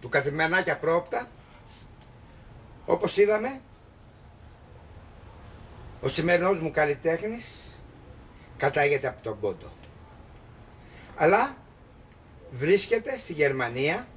του Καθημερινάκια Πρόοπτα. Όπως είδαμε, ο σημερινός μου καλλιτέχνης κατάγεται από τον Πόντο, αλλά βρίσκεται στη Γερμανία,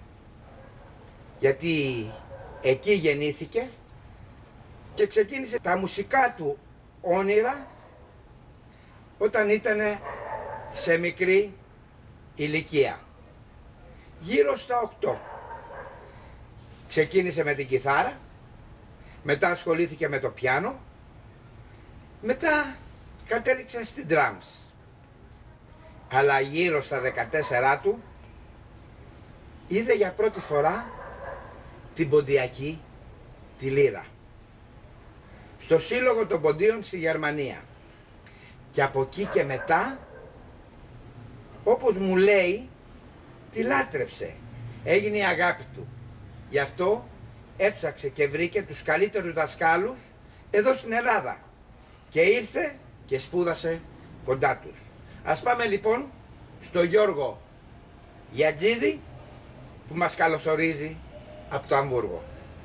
γιατί εκεί γεννήθηκε και ξεκίνησε τα μουσικά του όνειρα όταν ήταν σε μικρή ηλικία, γύρω στα 8. Ξεκίνησε με την κιθάρα, μετά ασχολήθηκε με το πιάνο, μετά κατέληξε στην drums. Αλλά γύρω στα 14 του είδε για πρώτη φορά την ποντιακή, τη λύρα, στο Σύλλογο των Ποντίων στη Γερμανία. Και από εκεί και μετά, όπως μου λέει, τη λάτρεψε. Έγινε η αγάπη του. Γι' αυτό έψαξε και βρήκε τους καλύτερους δασκάλους εδώ στην Ελλάδα και ήρθε και σπούδασε κοντά τους. Ας πάμε λοιπόν στο Γιώργο Γιατζίδη που μας καλωσορίζει από το Αμβούργο.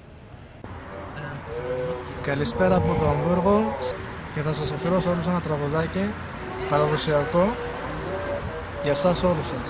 Καλησπέρα από το Αμβούργο και θα σας αφιερώσω όλους ένα τραγουδάκι παραδοσιακό για εσάς όλους σας.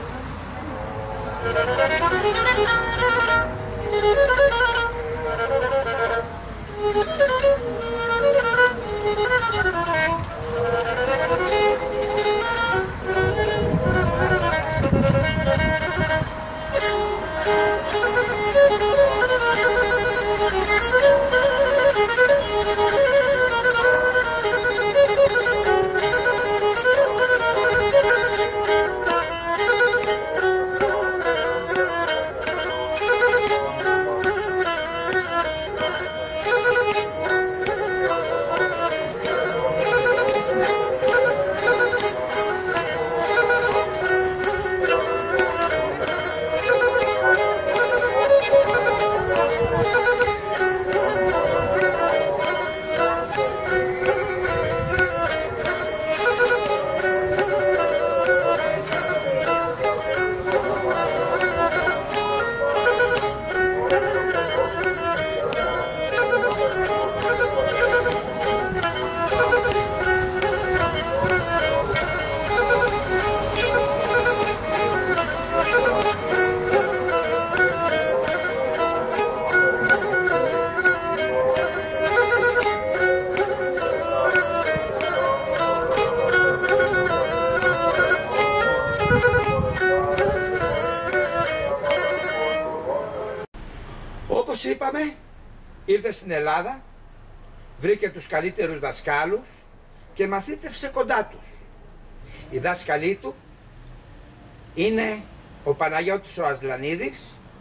Όπως είπαμε, ήρθε στην Ελλάδα, βρήκε τους καλύτερους δασκάλους και μαθήτευσε κοντά τους. Οι δάσκαλοι του είναι ο Παναγιώτης ο Ασλανίδης,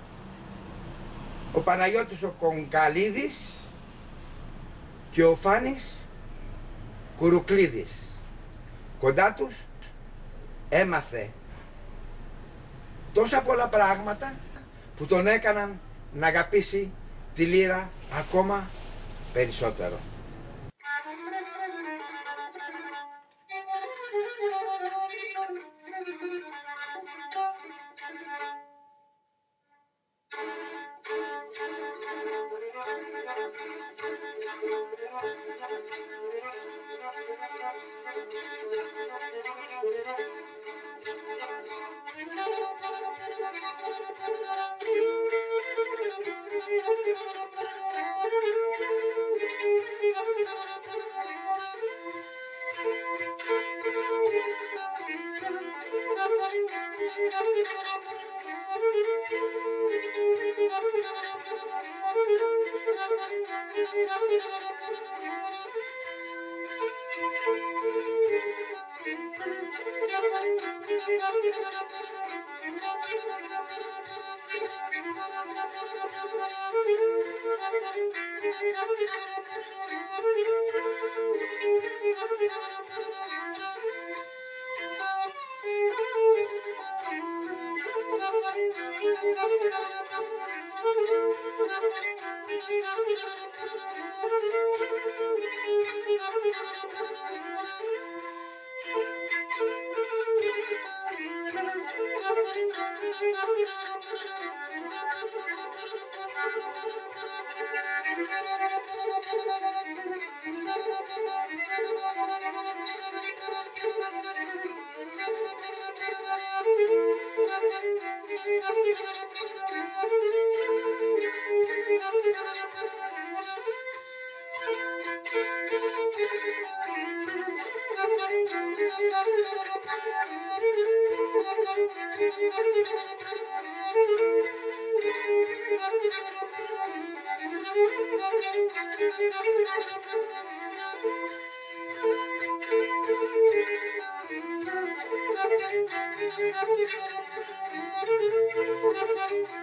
ο Παναγιώτης ο Κονκαλίδης και ο Φάνης Κουρουκλίδης. Κοντά τους έμαθε τόσα πολλά πράγματα που τον έκαναν να αγαπήσει τη λύρα ακόμα περισσότερο.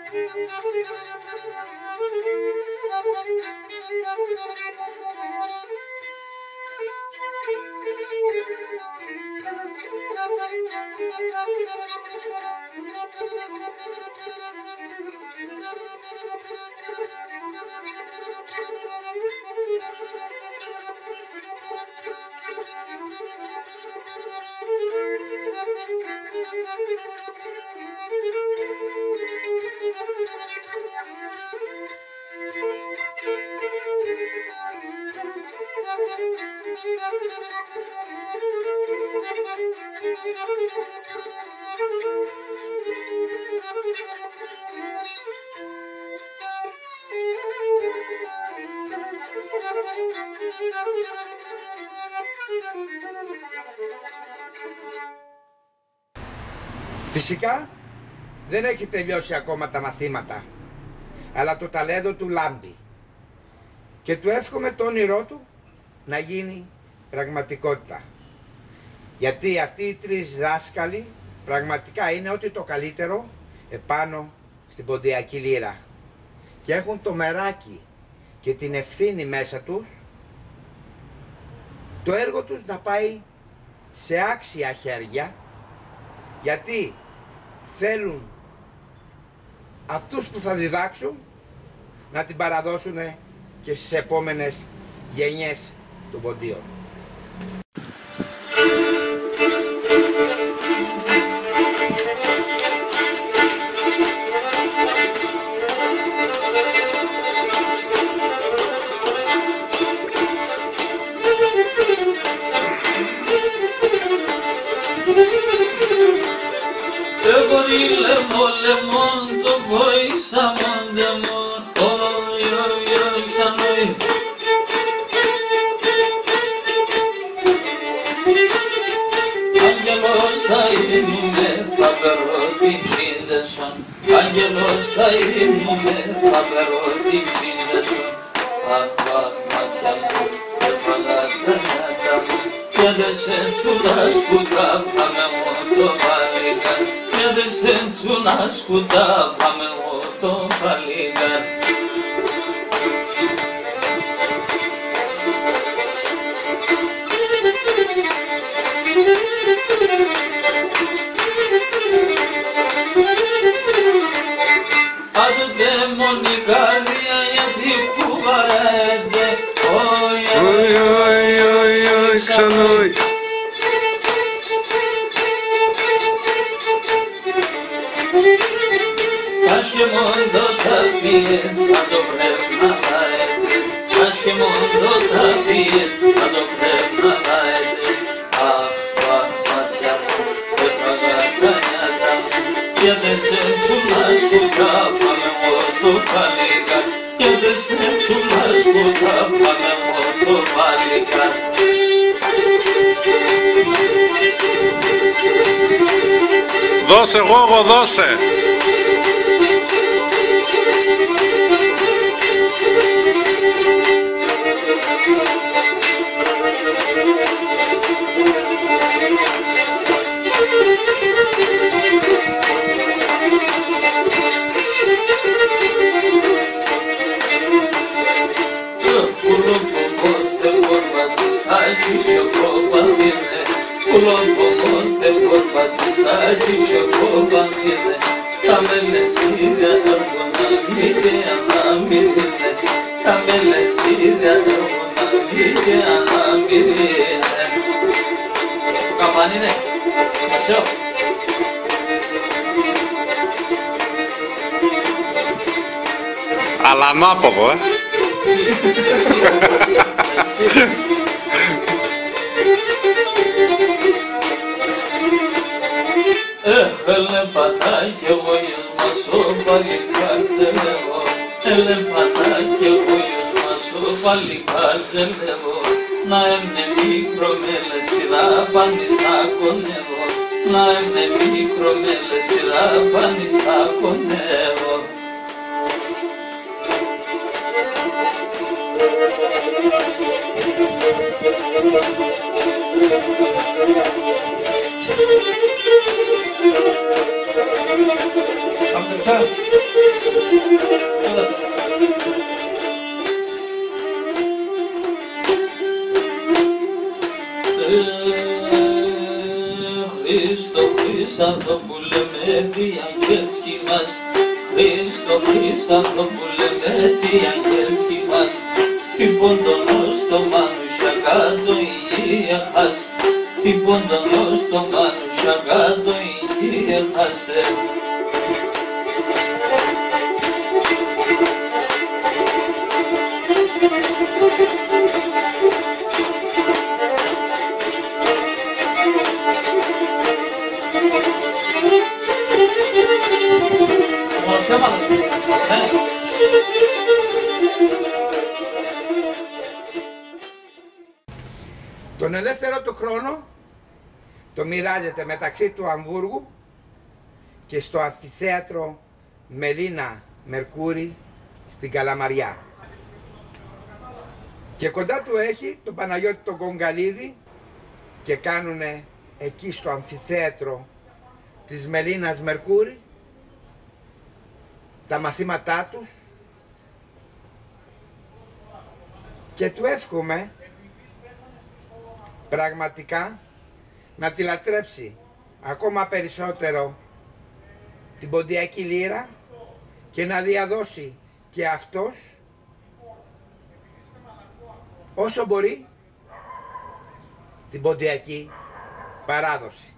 Φυσικά δεν έχει τελειώσει ακόμα τα μαθήματα, αλλά το ταλέντο του λάμπει και του εύχομαι το όνειρό του να γίνει πραγματικότητα. Γιατί αυτοί οι τρεις δάσκαλοι πραγματικά είναι ό,τι το καλύτερο επάνω στην ποντιακή λύρα και έχουν το μεράκι και την ευθύνη μέσα τους το έργο τους να πάει σε άξια χέρια, γιατί θέλουν αυτούς που θα διδάξουν να την παραδώσουν και στις επόμενες γενιές των ποντίων. Lemon to boy samon demon oy oy oy sanoy Angelo sai me favero di cindeson Angelo sai me favero di cindeson Ah maçam e falata nada sensu das putra amemoto valida de sensu nascuta fame moto valida Adı demoni galia ya di kuvarede oy oy oy oy oy sanoy Aşkı mondo tabiet, a dobre nalajde Aşkı mondo tabiet, a dobre nalajde Ah, maćamo, prefagata njadam Jede sencu naskuta, pa me moto paliga Jede sencu naskuta, pa me moto paliga Δώσε γόγο, δώσε! Αλλά ανάποδο, Ele patai que voios maso palikatzevo Ele patai que voios maso palikatzevo Na emne mikromele sila panisa konevo Na emne mikromele sila panisa konevo αδερφά. Χριστό Χρυσανθόπουλε με τι αγγέλσκι μας, Χριστό Χρυσανθόπουλε με τι αγγέλσκι μας, τι ποντονό στο μάνουσια κάτω ηχάς, τι ποντονό στο μάνουσια κάτω ηχάσε. Τον ελεύθερο του χρόνο το μοιράζεται μεταξύ του Αμβούργου και στο αμφιθέατρο Μελίνα Μερκούρη στην Καλαμαριά. Και κοντά του έχει τον Παναγιώτη τον Κογκαλίδη και κάνουνε εκεί στο αμφιθέατρο της Μελίνας Μερκούρη τα μαθήματά τους και του εύχομαι πραγματικά να τη λατρέψει ακόμα περισσότερο την ποντιακή λύρα και να διαδώσει και αυτός όσο μπορεί την ποντιακή παράδοση.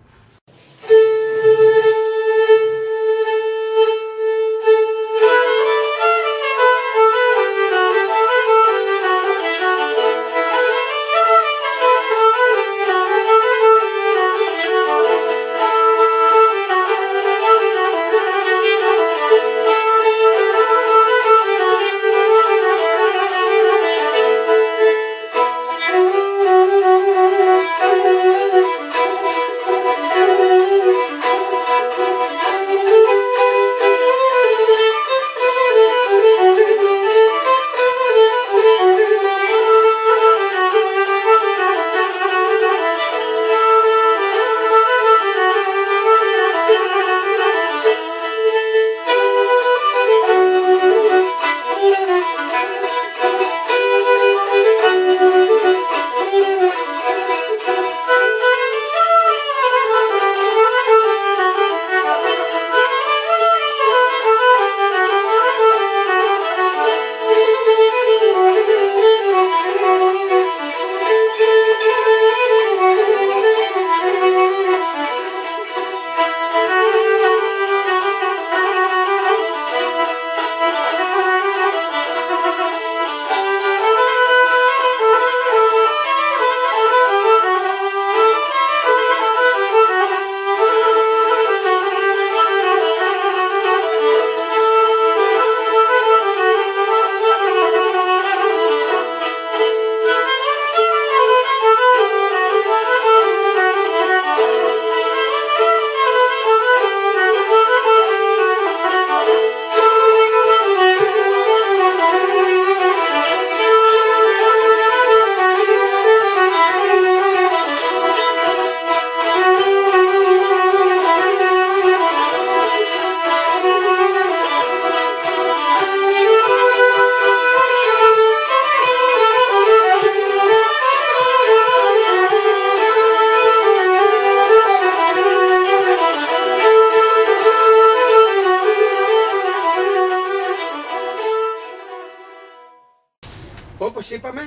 Όπως είπαμε,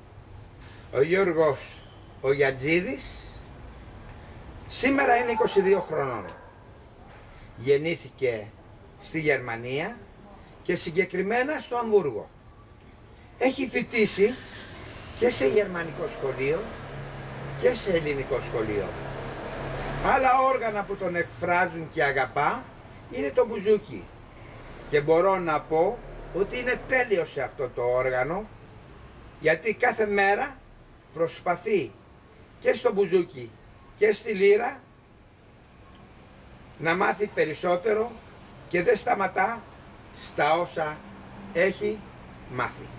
ο Γιώργος ο Γιατζίδης σήμερα είναι 22 χρονών. Γεννήθηκε στη Γερμανία και συγκεκριμένα στο Αμβούργο. Έχει φοιτήσει και σε γερμανικό σχολείο και σε ελληνικό σχολείο. Άλλα όργανα που τον εκφράζουν και αγαπά είναι το μπουζούκι. Και μπορώ να πω ότι είναι τέλειος σε αυτό το όργανο, γιατί κάθε μέρα προσπαθεί και στο μπουζούκι και στη λύρα να μάθει περισσότερο και δεν σταματά στα όσα έχει μάθει.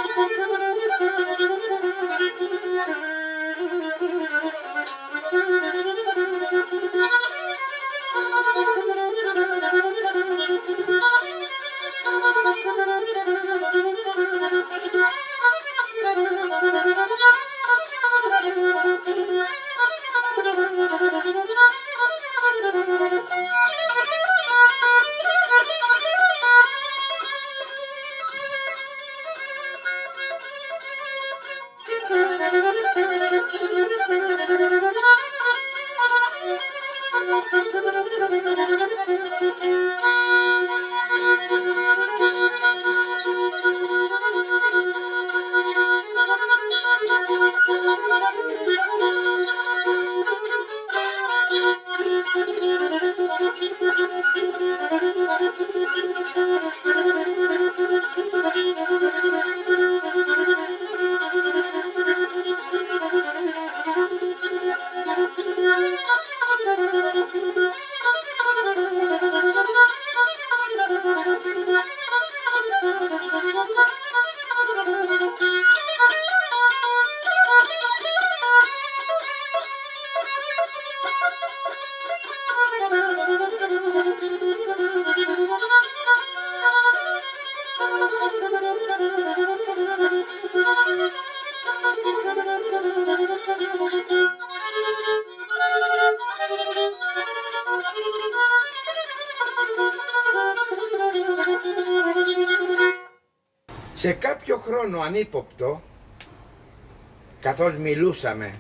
Σε κάποιο χρόνο ανύποπτο, καθώς μιλούσαμε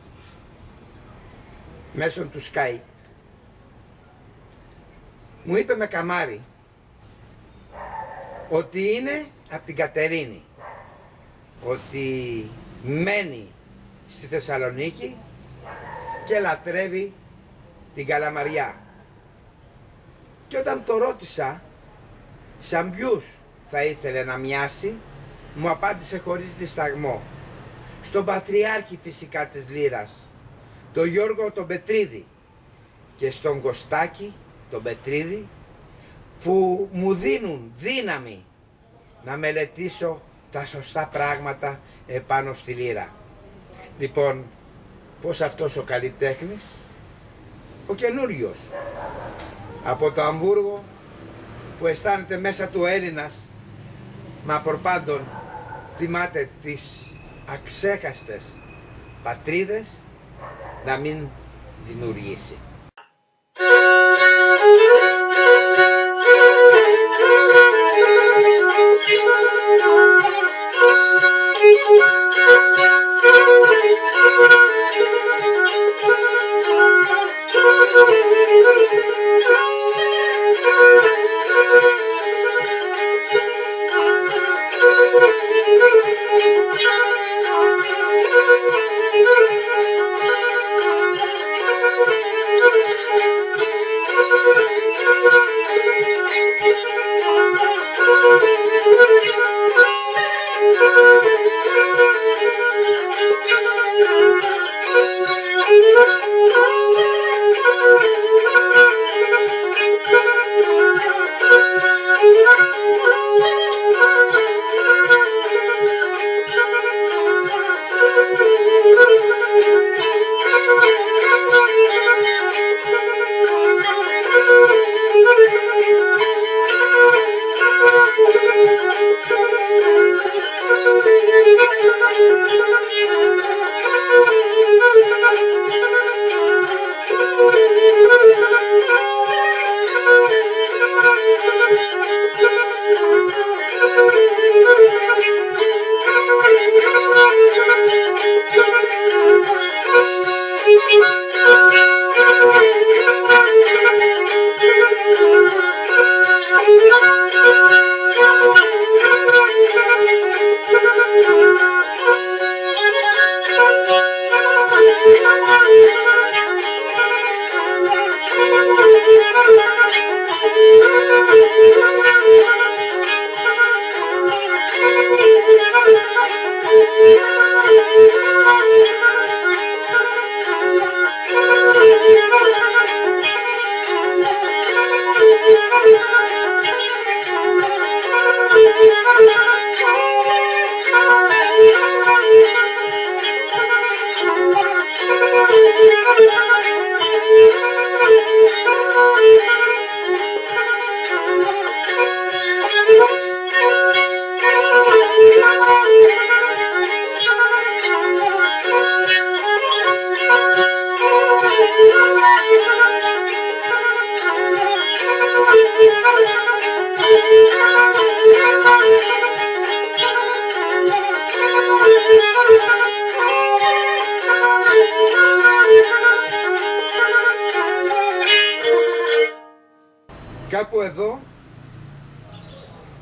μέσω του Skype, μου είπε με καμάρι ότι είναι από την Κατερίνη, ότι μένει στη Θεσσαλονίκη και λατρεύει την Καλαμαριά. Και όταν το ρώτησα σαν ποιους θα ήθελε να μοιάσει, μου απάντησε χωρίς δισταγμό: στον Πατριάρχη φυσικά της Λύρας, τον Γιώργο τον Πετρίδη, και στον Κωστάκη τον Πετρίδη, που μου δίνουν δύναμη να μελετήσω τα σωστά πράγματα επάνω στη Λύρα. Λοιπόν, πως αυτός ο καλλιτέχνης, ο καινούριος από το Αμβούργο, που αισθάνεται μέσα του Έλληνας, μα προπάντων θυμάται τις αξέχαστες πατρίδες, να μην δημιουργήσει.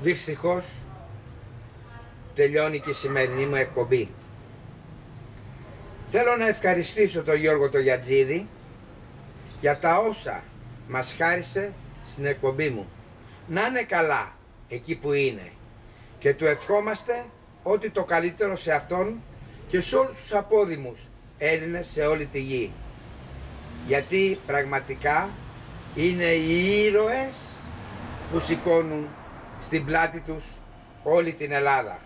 δυστυχώς τελειώνει και η σημερινή μου εκπομπή. Θέλω να ευχαριστήσω τον Γιώργο το Γιατζίδη για τα όσα μας χάρισε στην εκπομπή μου. Να είναι καλά εκεί που είναι και του ευχόμαστε ό,τι το καλύτερο σε αυτόν και σε όλους τους απόδημους Έλληνες σε όλη τη γη. Γιατί πραγματικά είναι οι ήρωες που σηκώνουν στην πλάτη τους όλη την Ελλάδα.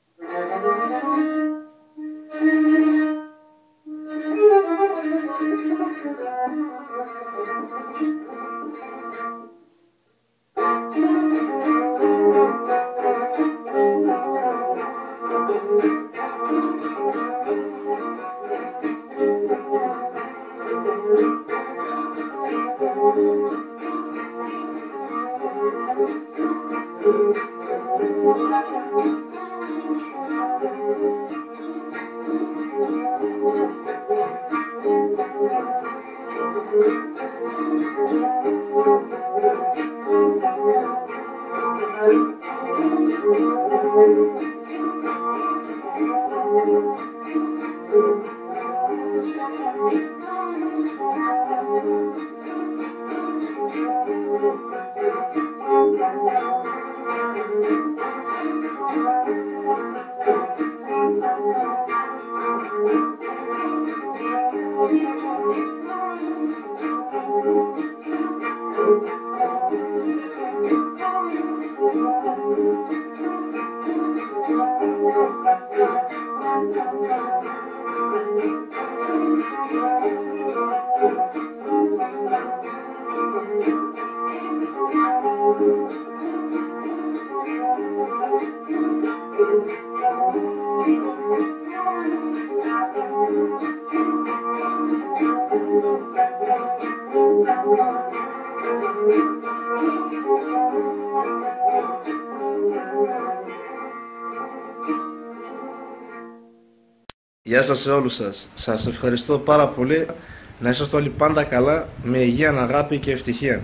Γεια σας σε όλους σας. Σας ευχαριστώ πάρα πολύ. Να είσαστε όλοι πάντα καλά, με υγεία, αγάπη και ευτυχία.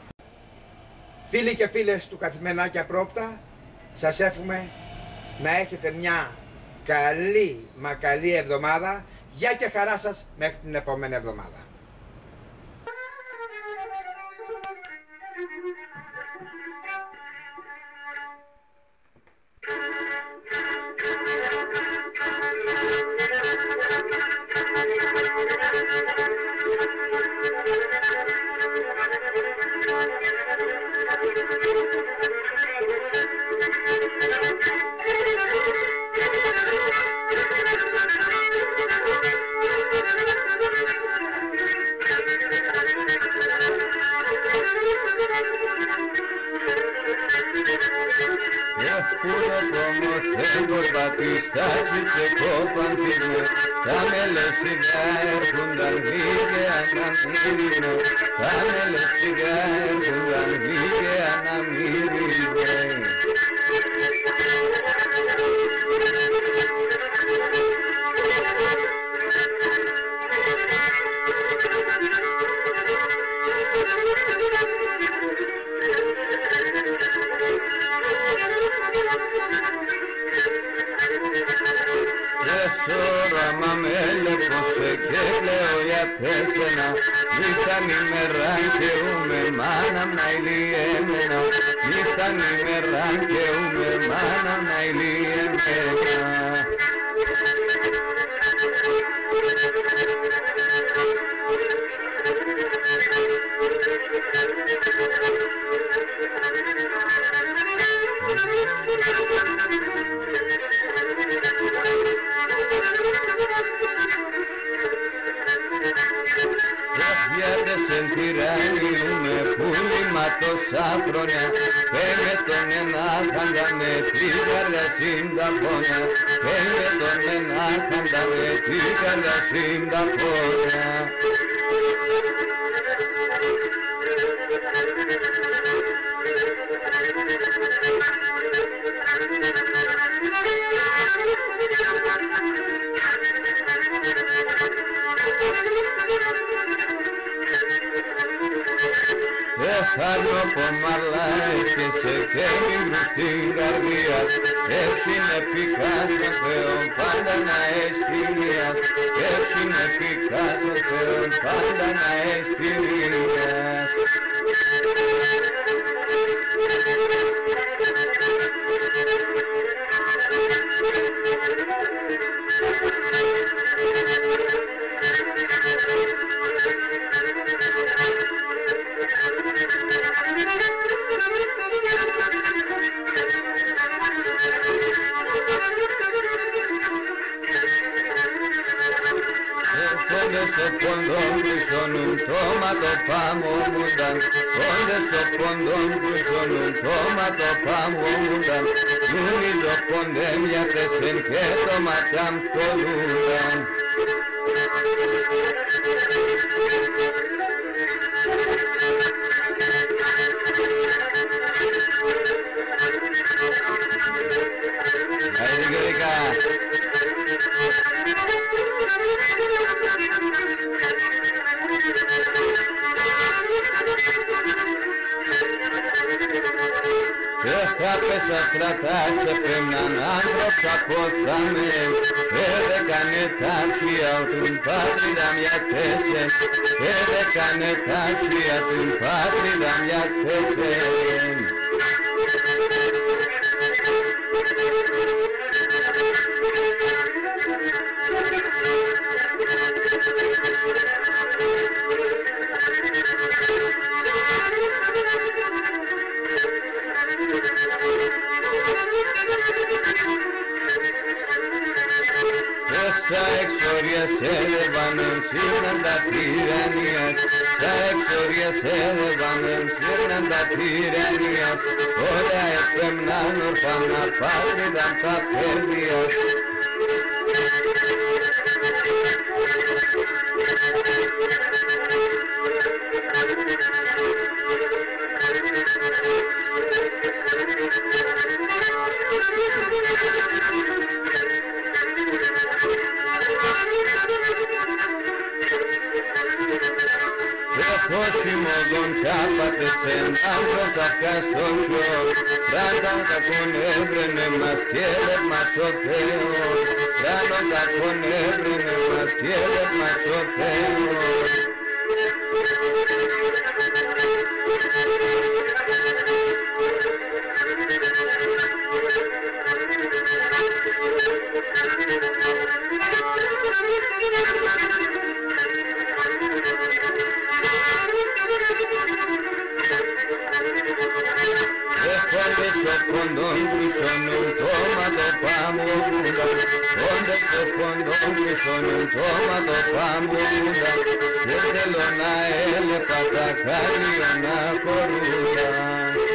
Φίλοι και φίλες του Καθημερινάκια Πρόπτα, σας εύχομαι να έχετε μια καλή μα καλή εβδομάδα. Γεια και χαρά σας μέχρι την επόμενη εβδομάδα. Ψάρνω κομμαλάει και σε καίμιγρου στην καρδία. Έτσι είναι πικά των Θεών πάντα να εστινίας. Έτσι είναι πικά των Θεών πάντα να εστινίας. Στο φόντο πλησώνουν τόματο πάμωμουνταν. Όντε στο φόντο πλησώνουν τόματο πάμωμουνταν. Νουνίζω ποντέμια τεσεν και το ματιάμ στολούνταν. Άιντε γερικά. Έχαπες αστρατάς έπαιρναν άνθρωπα πόθαμεν. Έδεκανε τάξια του πάτριδα μια τέσεν. Έδεκανε τάξια του πάτριδα μια τέσεν. Στα εξόρια σε έλεβανεν σύρναντα τυραννίας. Στα εξόρια σε έλεβανεν σύρναντα τυραννίας. Όλα επέμναν ορφάνα πάτριδαν τα παιδείας. Χωσιμόδον τσάπατες εν άνθρωπος αυκάστον γιος. Ράνον κακόν έβρενε μας κι έλευ μας ο Θεός. Ράνον κακόν έβρενε μας κι έλευ μας ο Θεός. Όντε στο φόντον πλησώνουν τόματο πάμωμουνταν. Όντε στο φόντον πλησώνουν τόματο πάμωμουνταν. Και θέλω να έλεπα τα χάρια να χωρούνταν.